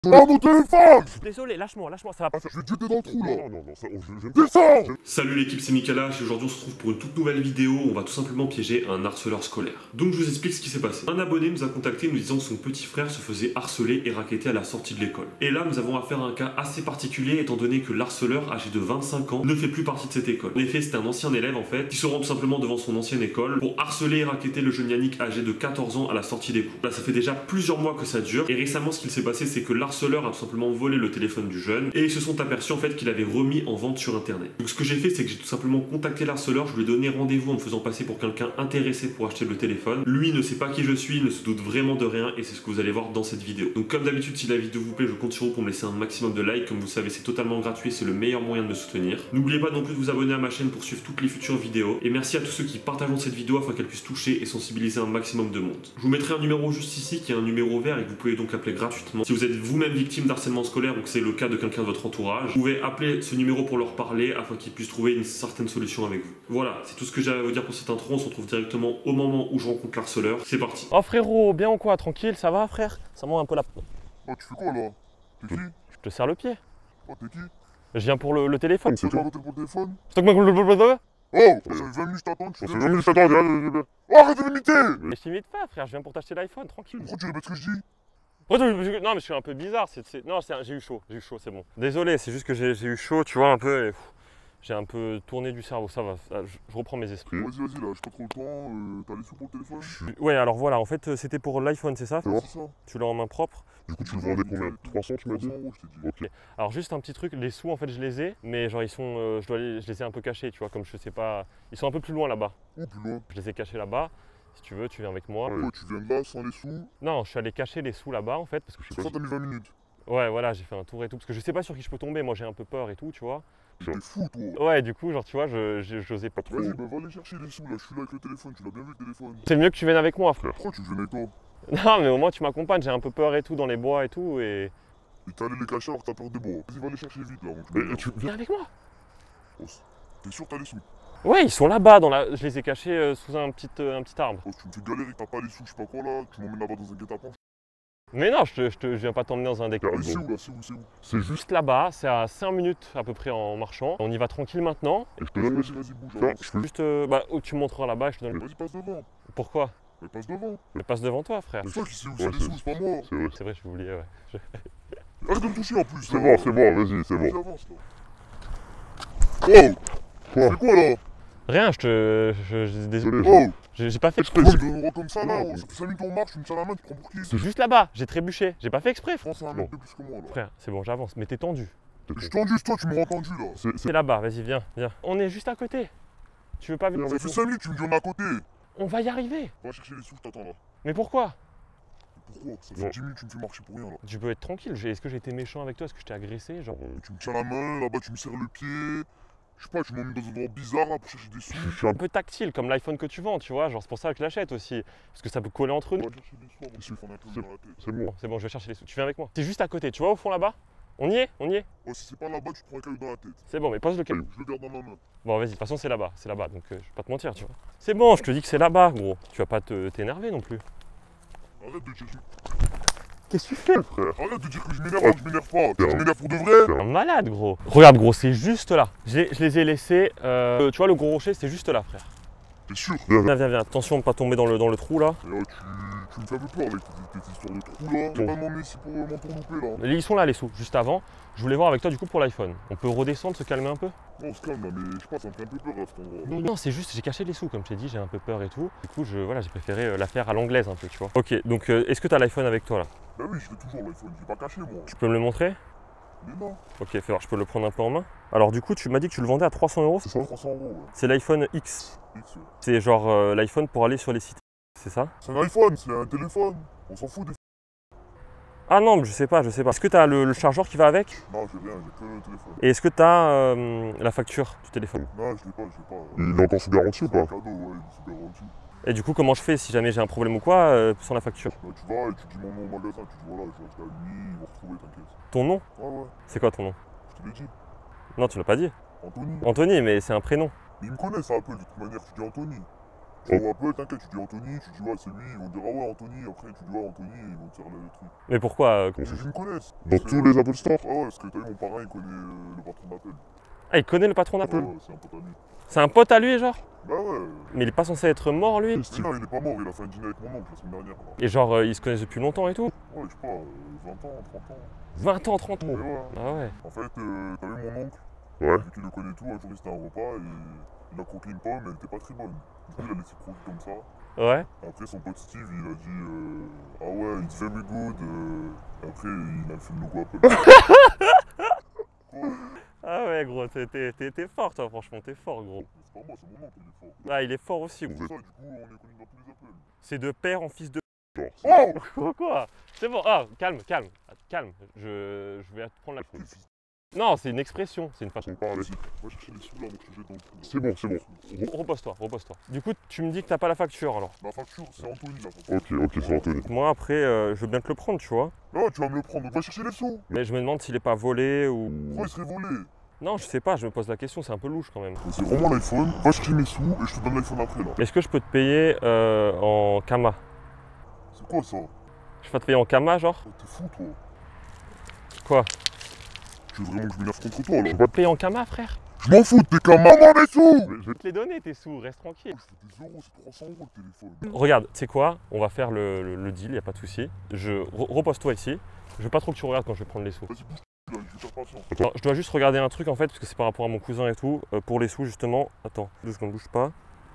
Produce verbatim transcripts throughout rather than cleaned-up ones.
Oh mon téléphone! Désolé, lâche-moi, lâche-moi, ça va pas. Je vais te jeter dans le trou là! Non, non, non, ça, on- je- j'aime Descends! Salut l'équipe, c'est Mikala, et aujourd'hui on se retrouve pour une toute nouvelle vidéo où on va tout simplement piéger un harceleur scolaire. Donc je vous explique ce qui s'est passé. Un abonné nous a contacté nous disant que son petit frère se faisait harceler et racketter à la sortie de l'école. Et là nous avons affaire à un cas assez particulier étant donné que l'harceleur âgé de vingt-cinq ans ne fait plus partie de cette école. En effet c'était un ancien élève en fait qui se rend tout simplement devant son ancienne école pour harceler et racketter le jeune Yannick âgé de quatorze ans à la sortie des cours. Là ça fait déjà plusieurs mois que ça dure et récemment ce qu'il s'est passé c'est que l'harceleur a tout simplement volé le téléphone du jeune et ils se sont aperçus en fait qu'il avait remis en vente sur internet. Donc ce que j'ai fait c'est que j'ai tout simplement contacté l'harceleur, je lui ai donné rendez-vous en me faisant passer pour quelqu'un intéressé pour acheter le téléphone. Lui ne sait pas qui je suis, il ne se doute vraiment de rien et c'est ce que vous allez voir dans cette vidéo. Donc comme d'habitude si la vidéo vous plaît je compte sur vous pour me laisser un maximum de likes, comme vous le savez c'est totalement gratuit, c'est le meilleur moyen de me soutenir. N'oubliez pas non plus de vous abonner à ma chaîne pour suivre toutes les futures vidéos et merci à tous ceux qui partageront cette vidéo afin qu'elle puisse toucher et sensibiliser un maximum de monde. Je vous mettrai un numéro juste ici qui est un numéro vert et que vous pouvez donc appeler gratuitement. Si vous êtes vous-même victime d'harcèlement scolaire ou que c'est le cas de quelqu'un de votre entourage, vous pouvez appeler ce numéro pour leur parler afin qu'ils puissent trouver une certaine solution avec vous. Voilà, c'est tout ce que j'ai à vous dire pour cette intro, on se retrouve directement au moment où je rencontre l'harceleur, c'est parti. Oh frérot, bien ou quoi? Tranquille, ça va frère? Ça monte un peu la... Oh tu fais quoi là? T'es qui? Je te serre le pied. Oh t'es qui? Je viens pour le, le téléphone. C'est toi pour le téléphone? C'est toi que Oh! Ça fait vingt minutes je t'attends, tu fais vingt minutes je t'attends. Oh arrête de m'imiter! Mais je t'imite pas frère, je viens pour t'acheter l'iPhone, tranquille. Pourquoi tu répètes ce que je dis? Non mais je suis un peu bizarre, c'est... c'est- Non c'est un- j'ai eu chaud, j'ai eu chaud, c'est bon. Désolé, c'est juste que j'ai j'ai eu chaud, tu vois un peu et... pff, j'ai un peu tourné du cerveau, ça va, ça- je, je reprends mes esprits. Vas-y vas-y là, j'ai pas trop le temps, euh, t'as les sous pour le téléphone? Ouais alors voilà, en fait c'était pour l'iPhone, c'est ça? Ouais, c'est ça. Tu l'as en main propre. Du coup, tu le vendais combien? trois cents, tu m'as dit? trois cents euros, je t'ai dit. Ok. Alors juste un petit truc, les sous en fait je les ai, mais genre ils sont, euh, je, dois les, je les ai un peu cachés, tu vois, comme je sais pas, ils sont un peu plus loin là-bas. Oh plus loin. Je les ai cachés là-bas, si tu veux tu viens avec moi. Oh tu viens de là sans les sous? Non, je suis allé cacher les sous là-bas en fait, parce que je sais C'est pas... ça t'as mis vingt minutes. Ouais voilà, j'ai fait un tour et tout, parce que je sais pas sur qui je peux tomber, moi j'ai un peu peur et tout, tu vois. T'es fou toi. Ouais du coup genre tu vois, je je- j'osais pas trop. Vas-y bah va aller chercher les sous là, je suis là avec le téléphone, tu l'as bien vu le téléphone. C'est mieux que tu viennes avec moi frère. Pourquoi tu viens avec toi? Non mais au moins tu m'accompagnes, j'ai un peu peur et tout dans les bois et tout et... Et t'es allé les cacher alors que t'as peur des bois. Vas-y va les chercher vite là. Mais tu Viens avec moi. T'es sûr que t'as les sous? Ouais ils sont là-bas, dans la... je les ai cachés euh, sous un petit, euh, un petit arbre. Oh tu me fais galérer, t'as pas les sous, je sais pas quoi là, tu m'emmènes là-bas dans un guet-apens. Mais non, je, te, je, te- je viens pas t'emmener dans un décor. Mais c'est où là, c'est où, c'est où? C'est juste. Juste là-bas, c'est à cinq minutes à peu près en marchant. On y va tranquille maintenant. Et je te Vas-y donne. vas-y vas-y bouge Tiens, avance. je fais. Juste, euh, bah, oh, tu me montreras là-bas et je te donne le... Vas-y passe devant. Pourquoi? Mais passe devant. Je passe devant toi, frère. C'est toi qui sais où Ouais, c'est les c'est- sous, c'est pas moi. C'est vrai. C'est vrai, je oublié, ouais. Je- Arrête de me toucher en plus. C'est bon, c'est bon, vas-y, c'est Vas-y bon. avance là. Oh! Quoi? C'est quoi là? Rien, je te... Je, je- désolé. Désolé. Oh! J'ai j'ai pas fait Tu exprès. me rends comme ça là, Non. ça fait cinq minutes on marche, tu me tiens la main, tu prends pour qui? C'est juste là-bas, j'ai trébuché. J'ai pas fait exprès, Je frère. pense que c'est un mec de plus que moi là. Frère, c'est bon, j'avance, mais t'es tendu. Je suis tendu, c'est toi, tu me rends tendu là. C'est. c'est- C'est là-bas, vas-y, viens, viens. On est juste à côté. Tu veux pas venir? Ça fait cinq minutes, tu me dis on est à côté. On va y arriver. Va chercher les sous, je t'attends là. Mais pourquoi? Pourquoi? Ça fait Non. dix minutes, tu me fais marcher pour rien là. Tu peux être tranquille. j'ai- Est-ce que j'ai été méchant avec toi? Est-ce que je t'ai agressé? Genre... Tu me tiens la main, là-bas tu me serres le pied. Je sais pas, tu m'emmènes dans un endroit bizarre là pour chercher des sous. Je suis un Un peu tactile, comme l'iPhone que tu vends, tu vois. Genre, c'est pour ça que je l'achète aussi. Parce que ça peut coller entre Va nous. chercher des sous avant que je me prenne un peu dans la tête. C'est bon. Bon, c'est bon, je vais chercher les sous. Tu viens avec moi. C'est juste à côté, tu vois, au fond là-bas? On y est? On y est? Oh, si c'est pas là-bas, tu te prends un caillou dans la tête. C'est bon, mais pose le caillou. Je le garde dans ma main. Bon, vas-y, de toute façon, c'est là-bas. C'est là-bas, donc euh, je vais pas te mentir, tu vois. C'est bon, je te dis que c'est là-bas, gros. Tu vas pas te- t'énerver non plus. Arrête de dire, Qu'est-ce que tu fais? Frère. arrête de dire que je m'énerve alors que je m'énerve pas. Tu m'énerves pour de vrai? Un malade, gros. Regarde, gros, c'est juste là. Je les, je les ai laissés. euh, tu vois, le gros rocher, c'est juste là, frère. T'es sûr? Viens, Viens, viens, viens. Attention de pas tomber dans le, dans le trou là. Et là, tu, tu me fais un peu peur avec tes, tes histoires de trous là. Tu vas pas demander ici pour m'entourlouper là. Ils sont là, les sous, juste avant. Je voulais voir avec toi, du coup, pour l'iPhone. On peut redescendre, se calmer un peu? Non, on se calme là, mais je sais pas, ça me fait un peu peur à cet endroit. Non, non, c'est juste, j'ai caché les sous, comme je t'ai dit, j'ai un peu peur et tout. Du coup, je, voilà, j'ai préféré euh, la faire à l'anglaise un peu, tu vois. Ok, donc euh, est-ce que t'as l'iPhone avec toi là? Bah oui, je fais toujours l'iPhone, il est pas caché moi. Tu peux me le montrer? Mais non, Ok, fais voir, je peux le prendre un peu en main. Alors, du coup, tu m'as dit que tu le vendais à trois cents euros. C'est ça? trois cents euros, ouais. C'est l'iPhone X. X, ouais. C'est genre euh, l'iPhone pour aller sur les sites. C'est ça? C'est un iPhone, c'est un téléphone. On s'en fout des. Ah non, mais je sais pas, je sais pas. Est-ce que t'as le, le chargeur qui va avec? Non, j'ai rien, j'ai que le téléphone. Et est-ce que t'as euh, la facture du téléphone? Non, je l'ai pas, je l'ai pas. Il est encore sous garantie ou C'est un pas? cadeau, ouais, c'est bien gentil. Et du coup, comment je fais si jamais j'ai un problème ou quoi euh, sans la facture? Bah, tu vas et tu dis mon nom au magasin, tu dis voilà, je vais acheter à lui, ils vont retrouver, t'inquiète. Ton nom? Ouais, ouais, C'est quoi ton nom? je te l'ai dit. Non, tu l'as pas dit. Anthony. Anthony, mais c'est un prénom. Mais il me connaît, ça appelle de toute manière, tu dis Anthony. Tu vois un peu, t'inquiète, tu dis Anthony, tu dis ouais, c'est lui, ils vont dire ah ouais, Anthony, après tu dis ouais, Anthony, ils vont te faire le truc. Mais pourquoi euh, Parce qu'ils me connaissent. Dans C'est- tous les Apple Store. Ah ouais, parce que t'as vu, mon parrain, il connaît euh, le patron d'Apple. Ah, il connaît le patron Ouais, d'Apple. ouais, c'est un pote à lui. C'est un pote à lui, genre. Bah ouais. Mais il est pas censé être mort, lui. Mais non, il est pas mort, il a fait un dîner avec mon oncle la semaine dernière. Là. Et genre, euh, ils se connaissent depuis longtemps et tout. Ouais, je sais pas, euh, vingt ans, trente ans. vingt ans, trente ans. Mais ouais. Ah ouais. En fait, euh, t'as vu mon oncle, Ouais. vu qu'il le connaît tout, un jour il était à un repas et il a croqué une pomme, elle était pas très bonne. Du coup, il a laissé croquer comme ça. Ouais. Après, son pote Steve, il a dit euh, ah ouais, it's very good. Euh... Et après, il a fait le logo Apple. Ah ouais, gros, t'es- t'es t'es- t'es fort, toi, franchement, t'es fort, gros. C'est pas moi, c'est mon oncle, il est fort. Ah, il est fort aussi, C'est gros. ça, du coup, on est connus dans tous les Apples. C'est de père en fils de. Genre, Oh Quoi, quoi? C'est bon, ah, calme, calme, calme. Je, je vais prendre la. Non, c'est une expression, c'est une façon. on parle. Vas-y, va chercher les sous là, moi je te jette dans le trou. C'est bon, c'est bon. Repose-toi, repose-toi. Du coup, tu me dis que t'as pas la facture alors. La facture, c'est Anthony la facture. Ok, ok, c'est Anthony. Moi, après, euh, je veux bien te le prendre, tu vois. Non, tu vas me le prendre, donc va chercher les sous. Mais je me demande s'il est pas volé ou. Pourquoi il serait volé? Non, je sais pas, je me pose la question, c'est un peu louche quand même. C'est vraiment l'iPhone, va chercher mes sous et je te donne l'iPhone après là. Est-ce que je peux te payer euh, en Kama? C'est quoi ça? Je peux te payer en Kama, genre? Oh, t'es fou toi. Quoi? Tu veux vraiment que je m'énerve contre toi là? Je peux te payer en Kama, frère? Je m'en fous de tes camas, maman mes sous! Mais je vais Je te les donner tes sous, reste tranquille. Je fais des euros, c'est trois cents euros le téléphone. Regarde, tu sais quoi? On va faire le, le- le deal, y a pas de souci. Je re- repose-toi ici. Je veux pas trop que tu regardes quand je vais prendre les sous. Vas-y, bouge là, je vais faire patience. Alors, je dois juste regarder un truc en fait, parce que c'est par rapport à mon cousin et tout. Euh, pour les sous, justement. Attends, deux secondes, bouge pas.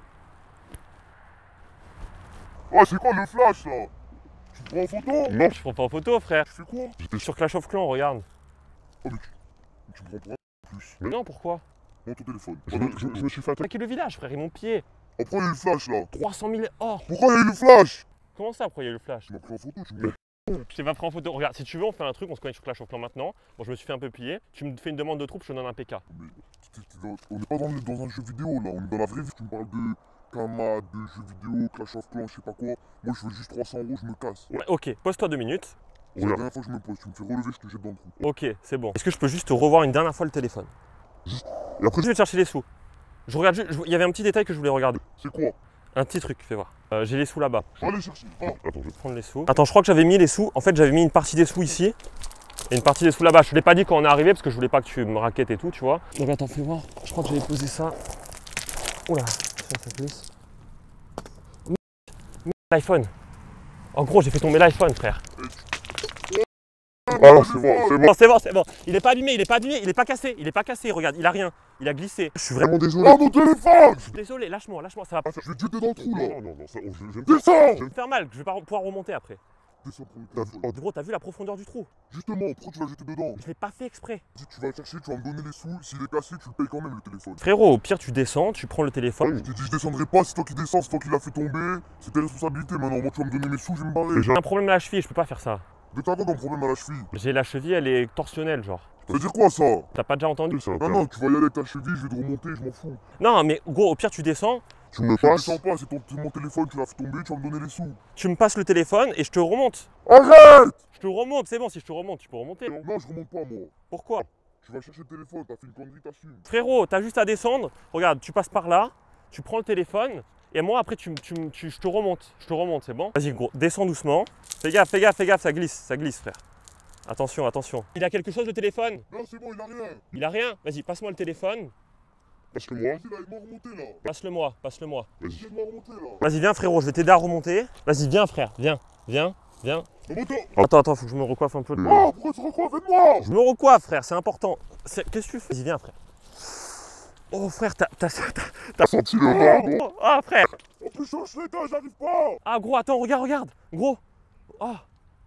Oh, c'est quoi le flash là? Tu me prends en photo? Non, Je prends pas en photo, frère. Tu fais quoi? j'étais Sur Clash of Clans, regarde. Oh, mais tu, tu me prends pour un plus. Oui. Non, pourquoi? Prends ton téléphone. Je, me- je, je me suis fait attaquer. Attaquer le village, frère, ils m'ont pillé. Après, il y a eu le flash là. trois cent mille or. Pourquoi il y a eu le flash? Comment ça, pourquoi il y a eu le flash? Tu m'as pris en photo, tu me Je t'ai pas pris en photo. Regarde, si tu veux, on fait un truc, on se connaît sur Clash of Clans maintenant. Bon, je me suis fait un peu piller. Tu me fais une demande de troupe, je te donne un P K. Mais t'es- t'es dans- on n'est pas dans, le- dans un jeu vidéo là, on est dans la vraie vie. Tu me parles de Kama, de jeux vidéo, Clash of Clans, je sais pas quoi. Moi je veux juste trois cents euros, je me casse. Ouais, ok, pose-toi deux minutes. C'est la Regarde. dernière fois que je me pose, tu me fais relever, je te jette dans le trou. Ok, c'est bon. Est-ce que je peux juste te revoir une dernière fois le téléphone? Et après, Je vais te chercher les sous. Je regarde juste, je- il y avait un petit détail que je voulais regarder. C'est quoi? Un petit truc, fais voir. Euh, J'ai les sous là-bas. Je vais aller chercher. Ah, attends, je... Prendre les sous. Attends, je crois que j'avais mis les sous. En fait, j'avais mis une partie des sous ici et une partie des sous là-bas. Je te l'ai pas dit quand on est arrivé parce que je voulais pas que tu me raquettes et tout, tu vois. Donc attends, fais voir. Je crois que j'avais posé ça. Oula, ça, ça glisse. L'iPhone. En gros, j'ai fait tomber l'iPhone, frère. Alors, c'est bon, c'est bon. Bon, c'est bon, c'est bon. Il est pas abîmé, il est pas abîmé, il est pas cassé, il est pas cassé. Regarde, il a rien. Il a glissé. Je suis vraiment désolé. oh mon téléphone! Désolé, lâche-moi, lâche-moi, ça va pas Je vais te jeter dans le trou là. Non, non, non, ça, je, je, je... Descends! me faire mal. Je vais pas pouvoir remonter après. Descends pour le T'as- téléphone. Gros, t'as vu la profondeur du trou? Justement, pourquoi tu vas le jeter dedans? Je l'ai pas fait exprès. Si tu vas le chercher, tu vas me donner les sous. S'il est cassé, tu le payes quand même le téléphone. Frérot, au pire, tu descends, tu prends le téléphone. Je t'ai dit, je descendrai pas, c'est toi qui descends, c'est toi qui l'as fait tomber. C'est tes responsabilités maintenant. Moi, tu vas me donner mes sous, je vais me barrer. Mais J'ai un problème à la cheville, je peux pas faire ça. Mais t'as quoi comme problème à la cheville? J'ai la cheville, elle est torsionnelle, genre. Ça veut dire quoi ça? T'as pas déjà entendu? c'est un Non, terme. non, tu vas y aller avec ta cheville, je vais te remonter, je m'en fous. Non, mais gros, au pire, tu descends, Tu me Je passes. descends pas, c'est ton- c'est mon téléphone, tu l'as fait tomber, tu vas me donner les sous. tu me passes le téléphone et je te remonte. Arrête! Je te remonte, c'est bon, si je te remonte, tu peux remonter. Non, je remonte pas, moi. Pourquoi? Tu vas chercher le téléphone, t'as fait une connerie, t'assumes. Frérot, t'as juste à descendre. Regarde, tu passes par là, tu prends le téléphone et moi, après, tu, tu, tu- je te remonte. Je te remonte, c'est bon? Vas-y, gros, descends doucement. Fais gaffe, fais gaffe, fais gaffe, ça glisse, ça glisse, frère. Attention, attention. Il a quelque chose, le téléphone? Non, c'est bon, il a rien. Il a rien? Vas-y, passe-moi le téléphone. Parce que moi, Vas-y, là, il m'a remonté, là. Passe-le-moi, passe-le-moi. vas-y. Il m'a remonté, là. Vas-y, viens, frérot, je vais t'aider à remonter. Vas-y, viens, frère, viens, viens, viens. Remonte! Attends, attends, faut que je me recoiffe un peu. le- Oh, pourquoi tu recoiffes? Aide-moi! Je me recoiffe, frère, c'est important. C'est- Qu'est-ce que tu fais? Vas-y, viens, frère. Oh, frère, t'as. t'as- t'as- T'as senti le vent, non? Oh, ah, frère. En plus, je suis les gars, j'arrive pas! Ah, gros, attends, regarde, regarde. Gros. Ah.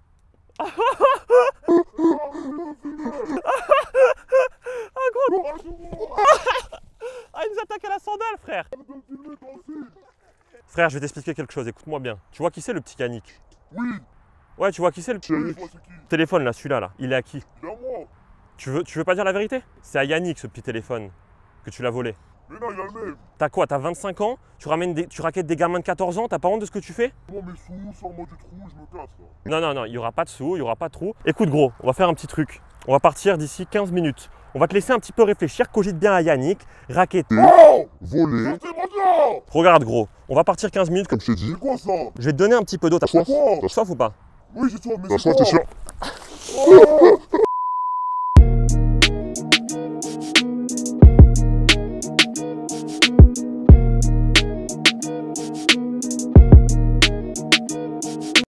Ah, il nous attaque à la sandale, frère. Frère, je vais t'expliquer quelque chose, écoute-moi bien. Tu vois qui c'est le petit Yannick? Oui! Ouais, tu vois qui c'est le petit Oui, je vois c'est qui? téléphone là, celui-là, là. Il est à qui? Il est à moi! Tu veux, tu veux pas dire la vérité? C'est à Yannick ce petit téléphone que tu l'as volé. Mais non, il a le même! T'as quoi? T'as vingt-cinq ans? Tu ramènes des, tu raquettes des gamins de quatorze ans? T'as pas honte de ce que tu fais? Moi, mes sous, sors-moi du trou, je me casse, là. Non, non, non, il y aura pas de sous, il y aura pas de trou. Écoute, gros, on va faire un petit truc. On va partir d'ici quinze minutes. On va te laisser un petit peu réfléchir, cogite bien à Yannick, raqueter. Oh Voler. Sortez-moi de là! Regarde gros, on va partir quinze minutes. Comme je t'ai dit. C'est quoi ça? Je vais te donner un petit peu d'eau. T'as Soif. soif ou pas? Oui, j'ai soif, mais T'as c'est soif, t'es quoi? sûr? Oh